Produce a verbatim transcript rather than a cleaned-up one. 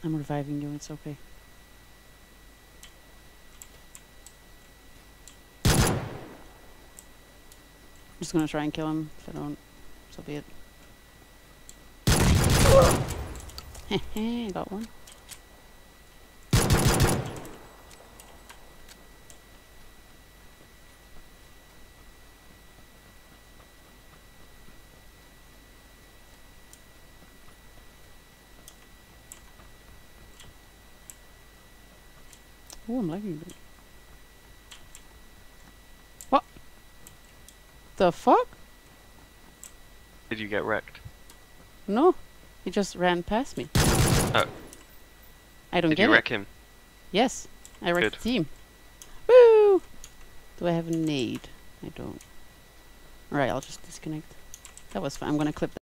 I'm reviving you, it's okay. I'm just gonna try and kill him. If I don't, so be it. Hehe, got one. Oh, I'm lagging a bit. What? The fuck? Did you get wrecked? No, he just ran past me. Oh. I don't Did get you it. wreck him? Yes, I wrecked Good. the team. Woo! Do I have a nade? I don't. Alright, I'll just disconnect. That was fun. I'm gonna clip that.